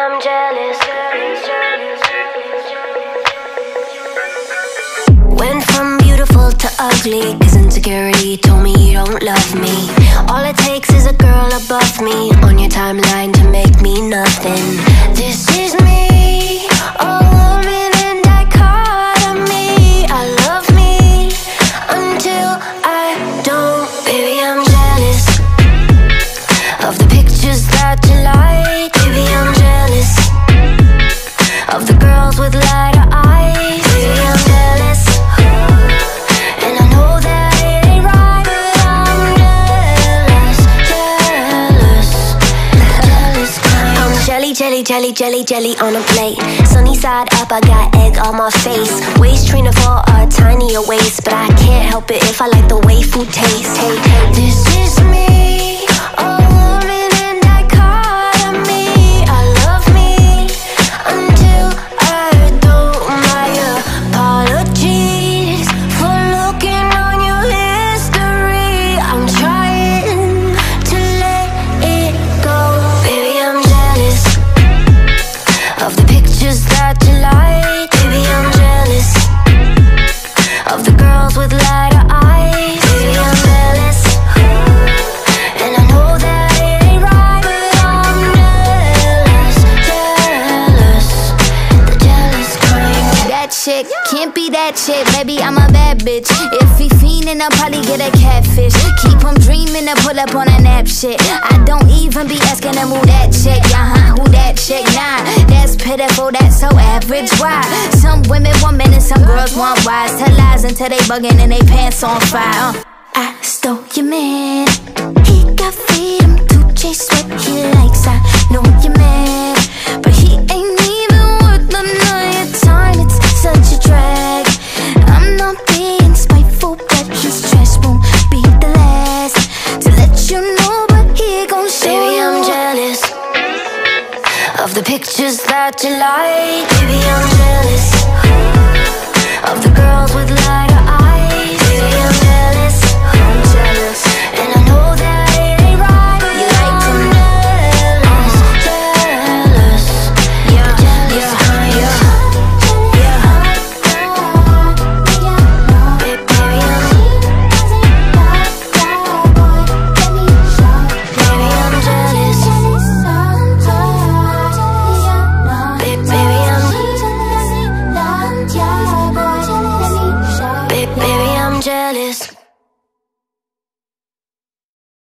I'm jealous. Went from beautiful to ugly, cause insecurity told me you don't love me. All it takes is a girl above me on your timeline to make me nothing. This is me, a woman in dichotomy. I love me until I don't. Baby, I'm jealous of the pictures that you like. Baby, I'm jealous of the girls with lighter eyes. Baby, I'm jealous, and I know that it ain't right, but I'm jealous, jealous, jealous. I'm jelly, jelly, jelly, jelly, jelly on a plate. Sunny side up, I got egg on my face. Waist trainer for a tinier waist, but I can't help it if I like the way food tastes. Hey, this is me, a woman in dichotomy. I love me until I don't. My apologies for looking on your history. I'm trying to let it go. Baby, I'm jealous of the pictures that you like. Baby, I'm jealous of the girls with lighter eyes. Baby, I'm jealous, and I know that it ain't right, but I'm jealous, jealous, the jealous kind. That chick can't be that chick, baby, I'm a bad bitch. If he fiendin', I'll probably get a catfish. Keep him dreamin' to pull up on a nap shit. I don't even be asking him who that chick, who that chick, nah. That's pitiful, that's so average, why? Some women want men and some girls want wise. Tell lies until they buggin' and they pants on fire. I stole your man, he got freedom to chase what he likes. I know you're mad, but he ain't even worth none of your time. It's such a drag. I'm not being spiteful, but his trash won't be the last to let you know, but he gon' show Baby, you. I'm jealous of the pictures that you like. Baby, I'm jealous of the girls with lighter